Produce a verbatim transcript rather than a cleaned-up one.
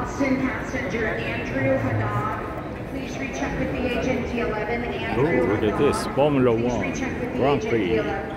Boston passenger Andrew Haddad. Please recheck with the agent T eleven. Andrew Oh, look at this Formula Please One recheck with the Grand agent Prix. T eleven.